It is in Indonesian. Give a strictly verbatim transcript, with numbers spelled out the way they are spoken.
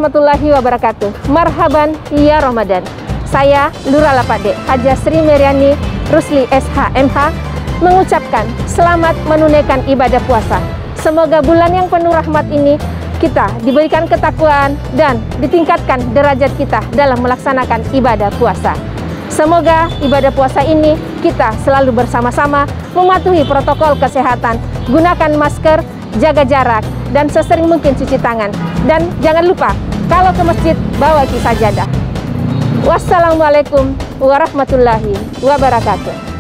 warahmatullahi wabarakatuh. Marhaban ya Ramadan. Saya Lurah Lapade, Hajah Sri Meriani Rusli S H M H mengucapkan selamat menunaikan ibadah puasa. Semoga bulan yang penuh rahmat ini kita diberikan ketakwaan dan ditingkatkan derajat kita dalam melaksanakan ibadah puasa. Semoga ibadah puasa ini kita selalu bersama-sama mematuhi protokol kesehatan, gunakan masker, jaga jarak, dan sesering mungkin cuci tangan. Dan jangan lupa, kalau ke masjid, bawa sajadah. Wassalamualaikum warahmatullahi wabarakatuh.